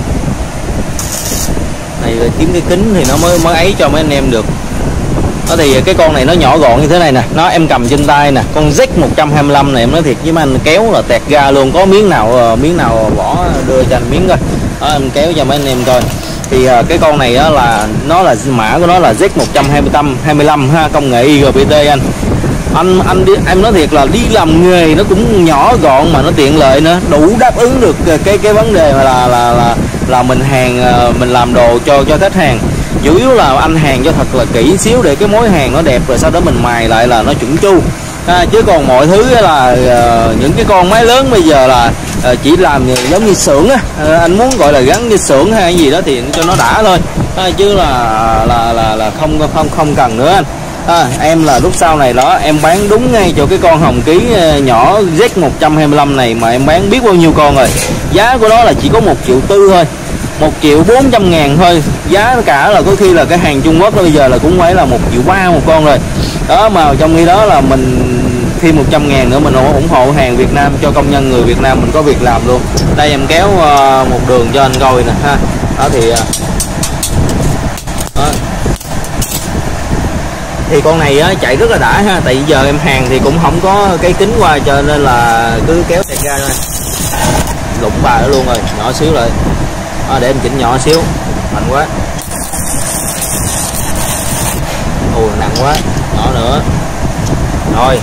này là kiếm cái kính thì nó mới mới ấy cho mấy anh em được. Đó thì cái con này nó nhỏ gọn như thế này nè, nó em cầm trên tay nè, con Z một hai lăm này em nói thiệt với mấy anh, kéo là tẹt ga luôn, có miếng nào miếng nào bỏ đưa cho anh miếng coi. Đó, em kéo cho mấy anh em coi. Thì cái con này á là nó là mã của nó là Z một hai lăm ha, công nghệ i giê bê tê anh. Anh anh đi, em nói thiệt là đi làm nghề nó cũng nhỏ gọn mà nó tiện lợi nữa, đủ đáp ứng được cái cái vấn đề mà là là là là mình hàng mình làm đồ cho cho khách hàng. Chủ yếu là anh hàng cho thật là kỹ xíu để cái mối hàng nó đẹp, rồi sau đó mình mài lại là nó chuẩn chu. À, chứ còn mọi thứ là uh, những cái con máy lớn bây giờ là uh, chỉ làm giống như xưởng á, uh, anh muốn gọi là gắn như xưởng hay cái gì đó thì cho nó đã thôi, à, chứ là là là là không không không cần nữa anh. À, em là lúc sau này đó em bán đúng ngay cho cái con Hồng Ký uh, nhỏ Z một hai lăm này mà em bán biết bao nhiêu con rồi, giá của nó là chỉ có một triệu tư thôi, một triệu bốn trăm ngàn thôi, giá cả là có khi là cái hàng Trung Quốc đó bây giờ là cũng phải là một triệu ba một con rồi. Đó, mà trong khi đó là mình thêm một trăm ngàn nữa mình ủng hộ hàng Việt Nam cho công nhân người Việt Nam mình có việc làm luôn. Đây em kéo uh, một đường cho anh coi nè ha. Đó thì uh, đó. Thì con này á, chạy rất là đã ha, tại vì giờ em hàng thì cũng không có cái kính qua cho nên là cứ kéo tẹt ra thôi, lụng bà đó luôn rồi, nhỏ xíu lại. À, để em chỉnh nhỏ xíu, mạnh quá, ồ nặng quá, nhỏ nữa, rồi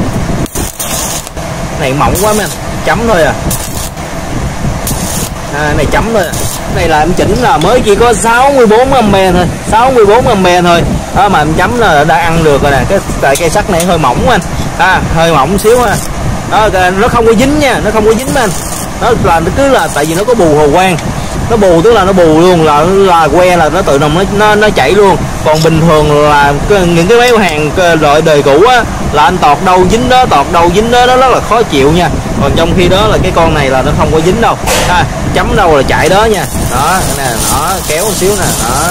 này mỏng quá mấy anh, chấm thôi à, à này chấm thôi à. Này là em chỉnh là mới chỉ có sáu mươi bốn am-pe thôi, sáu mươi bốn am-pe thôi. Đó, mà em chấm là đã ăn được rồi nè, cái tại cây sắt này hơi mỏng anh, à hơi mỏng xíu ha. Đó, nó không có dính nha, nó không có dính anh, nó là nó cứ là tại vì nó có bù hồ quang, nó bù tức là nó bù luôn, là là que là nó tự động nó nó, nó chảy luôn. Còn bình thường là những cái máy hàng loại đời cũ á là anh tọt đâu dính đó, tọt đâu dính đó, nó rất là khó chịu nha. Còn trong khi đó là cái con này là nó không có dính đâu, à, chấm đâu là chạy đó nha. Đó nè, nó kéo một xíu nè, đó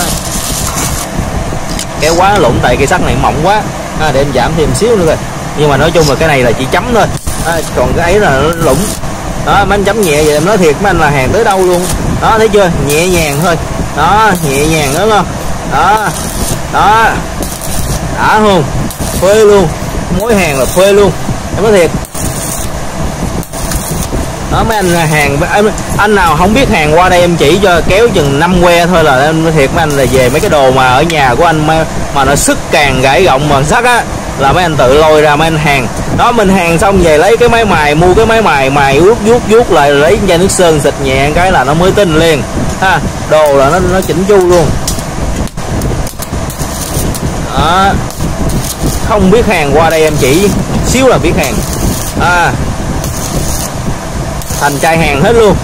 kéo quá lụng tại cây sắt này mỏng quá, à, để em giảm thêm xíu nữa rồi. Nhưng mà nói chung là cái này là chỉ chấm thôi, à, còn cái ấy là nó lủng. Đó, mấy anh chấm nhẹ vậy em nói thiệt mấy anh là hàng tới đâu luôn. Đó, thấy chưa, nhẹ nhàng thôi, đó nhẹ nhàng đúng không, đó đó đã không, phê luôn, mối hàng là phê luôn em nói thiệt. Đó, mấy anh là hàng anh, anh nào không biết hàng qua đây em chỉ cho, kéo chừng năm que thôi là em nói thiệt mấy anh là về mấy cái đồ mà ở nhà của anh mà, mà nó sức càng gãy gọng bằng sắt á là mấy anh tự lôi ra mấy anh hàng. Đó, mình hàng xong về lấy cái máy mài, mua cái máy mài mài ướt vuốt vuốt lại, lấy chai nước sơn xịt nhẹ cái là nó mới tinh liền ha, đồ là nó nó chỉnh chu luôn. Đó, không biết hàng qua đây em chỉ xíu là biết hàng, à thành chai hàng hết luôn.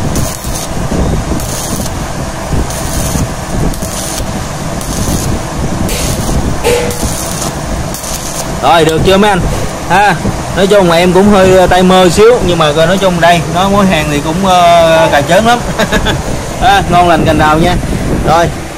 Rồi được chưa mấy anh ha. Nói chung là em cũng hơi tay mơ xíu, nhưng mà nói chung đây nó mối hàng thì cũng uh, cà chớn lắm. À, ngon lành cành đào nha. Rồi